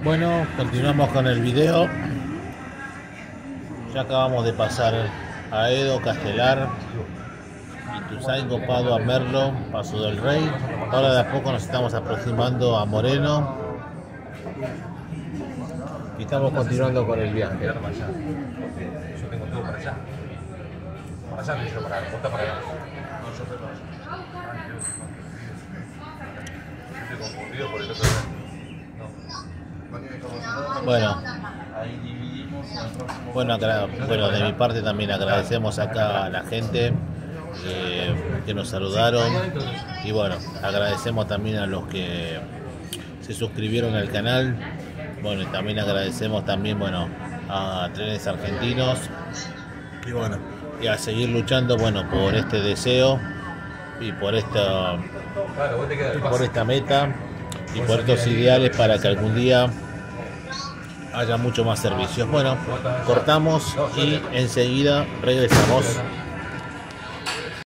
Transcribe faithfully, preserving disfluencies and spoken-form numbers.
Bueno, continuamos con el video. Ya acabamos de pasar a Edo, Castelar, Ituzaingó, Copado, a Merlo, Paso del Rey. Ahora de a poco nos estamos aproximando a Moreno y estamos continuando con el viaje. Yo tengo todo para allá. Para allá te quiero parar, vos estás para allá. No, yo estoy para allá. Estoy confundido por el otro lado. Bueno, bueno, bueno, de mi parte también agradecemos acá a la gente eh, que nos saludaron y bueno, agradecemos también a los que se suscribieron al canal. Bueno, y también agradecemos también, bueno, a Trenes Argentinos y bueno, y a seguir luchando, bueno, por este deseo y por esta y por esta meta y por estos ideales para que algún día haya mucho más servicios. Bueno, cortamos y enseguida regresamos.